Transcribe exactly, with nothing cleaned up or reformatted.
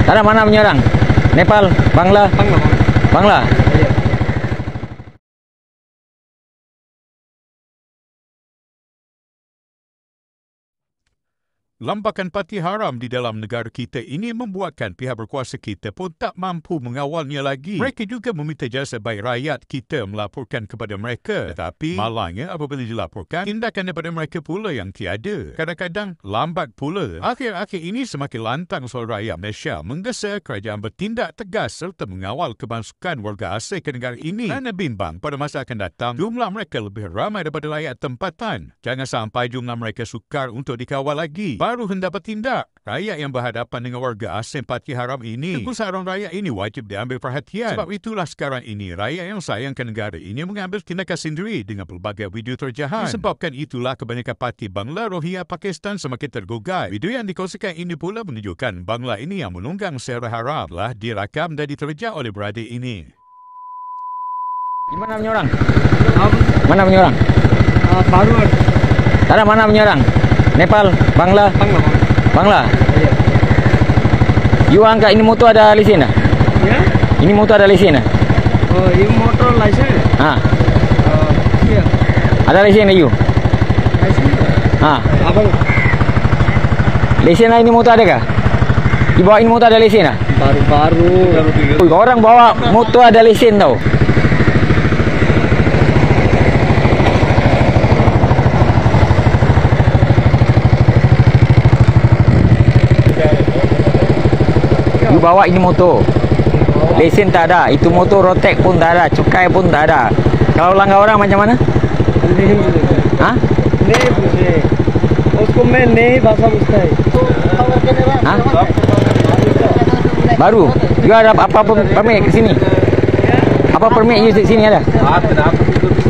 Sekarang mana punya orang? Nepal, Bangla? Bangla. Bangla? Iya. Lambakan parti haram di dalam negara kita ini membuatkan pihak berkuasa kita pun tak mampu mengawalnya lagi. Mereka juga meminta jasa baik rakyat kita melaporkan kepada mereka. Tetapi malangnya apabila dilaporkan, tindakan daripada mereka pula yang tiada. Kadang-kadang lambat pula. Akhir-akhir ini semakin lantang soal rakyat Malaysia menggesa kerajaan bertindak tegas serta mengawal kemasukan warga asing ke negara ini. Kerana bimbang pada masa akan datang, jumlah mereka lebih ramai daripada rakyat tempatan. Jangan sampai jumlah mereka sukar untuk dikawal lagi. Baru hendak bertindak. Rakyat yang berhadapan dengan warga asing parti haram ini, kebesaran rakyat ini wajib diambil perhatian. Sebab itulah sekarang ini, rakyat yang sayangkan negara ini mengambil tindakan sendiri dengan pelbagai video terjahat. Disebabkan itulah kebanyakan parti Bangla Rohingya Pakistan semakin tergugat. Video yang dikongsikan ini pula menunjukkan Bangla ini yang menunggang secara haram telah direkam dan diterjah oleh beradik ini. Di mana punya orang? Apa? Mana punya orang? Uh, baru ada. Sekarang mana punya orang? Nepal, Bangla? Bangla. Bangla? Iya. You angkat ini motor ada lesen tak? Ya? Ini motor ada lesen tak? Oh, ini motor license. Ha. Uh, iya. Ada lesen tak you? License. Ha. Abang. Lesen lah ini motor ada kah? Di bawah ini motor ada lesen tak? Baru-baru. Ui, orang bawa motor ada lesen tau. You bawa ini motor, lesen tak ada, itu motor rotek pun tak ada, cukai pun tak ada. Kalau langgar orang macam mana? नहीं Ha? नहीं पूछे उसको मैं नहीं भाषा पूछता है Ha? Baru? You ada apa permit ke sini? Apa permit you di sini ada?